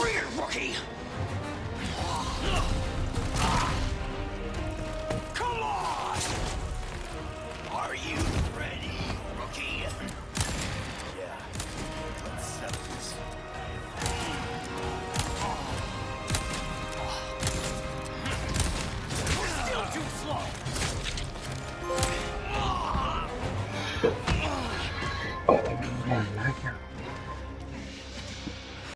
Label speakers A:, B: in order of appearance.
A: Bring it, rookie! Come on! Are you ready, rookie? Yeah. Let's settle this. We're still too slow.